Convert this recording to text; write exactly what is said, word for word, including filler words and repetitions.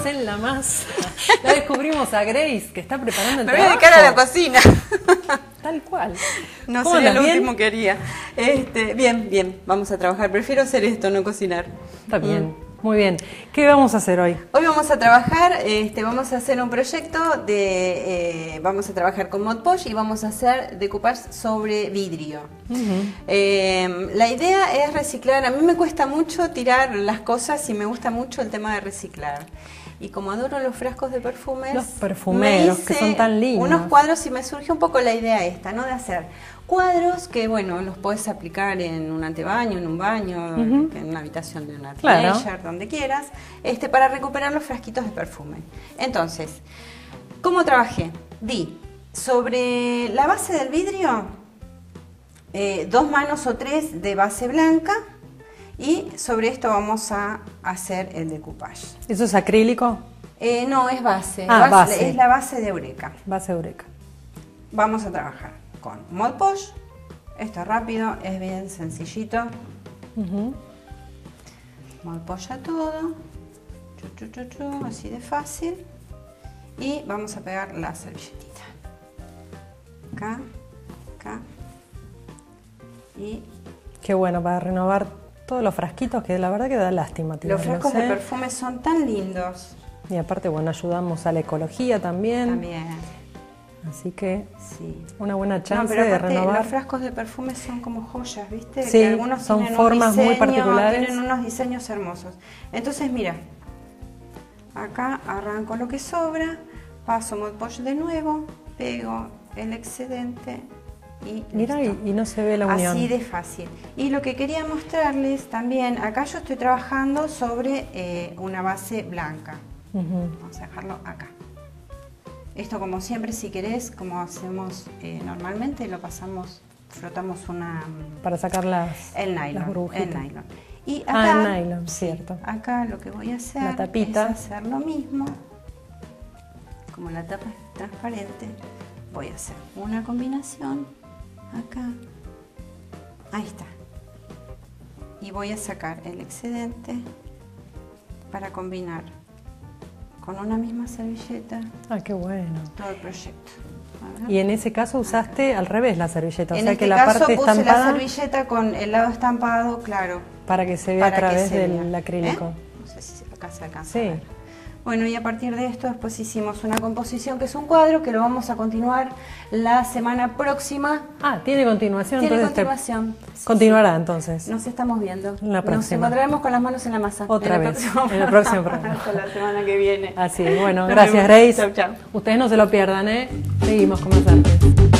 menos en la masa. La descubrimos a Grace, que está preparando el Me voy a trabajo. dedicar a la cocina. Tal cual. No ¿Cómo sería andas? lo ¿Bien? último que haría. Este, bien, bien, vamos a trabajar. Prefiero hacer esto, no cocinar. Está bien, mm. Muy bien. ¿Qué vamos a hacer hoy? Hoy vamos a trabajar, este, vamos a hacer un proyecto de, eh, vamos a trabajar con Mod Podge y vamos a hacer decoupage sobre vidrio. Uh-huh. eh, la idea es reciclar. A mí me cuesta mucho tirar las cosas y me gusta mucho el tema de reciclar. Y como adoro los frascos de perfumes, los perfumeros que son tan lindos, unos cuadros, y me surge un poco la idea esta, ¿no? De hacer cuadros que, bueno, los puedes aplicar en un antebaño, en un baño, uh-huh. en una habitación de una teenager, claro. donde quieras, este, para recuperar los frasquitos de perfume. Entonces, ¿cómo trabajé? Di sobre la base del vidrio, eh, dos manos o tres de base blanca. Y sobre esto vamos a hacer el decoupage. ¿Eso es acrílico? Eh, no, es base. Ah, base, base. Es la base de Eureka. Base Eureka. Vamos a trabajar con Mod Podge. Esto es rápido, es bien sencillito. Uh-huh. Mod Podge a todo. Chu, chu, chu, chu, así de fácil. Y vamos a pegar la servilletita. Acá, acá. Y... Qué bueno, para renovar todos los frasquitos, que la verdad que da lástima. Los frascos de perfume son tan lindos. Y aparte, bueno, ayudamos a la ecología también. También. Así que, sí, una buena chance no, pero de aparte, renovar. Los frascos de perfume son como joyas, ¿viste? Sí, que algunos son tienen formas un diseño, muy particulares. Tienen unos diseños hermosos. Entonces, mira, acá arranco lo que sobra, paso Mod Podge de nuevo, pego el excedente. Y mira, y, y no se ve la unión. Así de fácil. Y lo que quería mostrarles también, acá yo estoy trabajando sobre eh, una base blanca. Uh-huh. Vamos a dejarlo acá. Esto, como siempre, si querés, como hacemos eh, normalmente, lo pasamos, frotamos una... Para sacar las, el nylon, las burbujitas. El nylon. Y acá, ah, el nylon, cierto. Acá lo que voy a hacer la tapita. es hacer lo mismo. Como la tapa es transparente, voy a hacer una combinación. Acá, ahí está, y voy a sacar el excedente para combinar con una misma servilleta. Ah, qué bueno. Todo el proyecto. Y en ese caso usaste al revés la servilleta, o en sea este que la caso parte puse estampada, la servilleta con el lado estampado, claro. Para que se vea a través del vea. acrílico. ¿Eh? No sé si acá se alcanza. Sí. A ver. Bueno, y a partir de esto después hicimos una composición que es un cuadro que lo vamos a continuar la semana próxima. Ah, tiene continuación. Tiene entonces continuación. Te... Sí, continuará sí. entonces. Nos estamos viendo. La próxima. Nos encontraremos con las manos en la masa. Otra en vez. El en el próximo programa. Hasta la semana que viene. Así, bueno, gracias Grace. Chau, chau. Ustedes no se lo pierdan, ¿eh? Seguimos con más artes.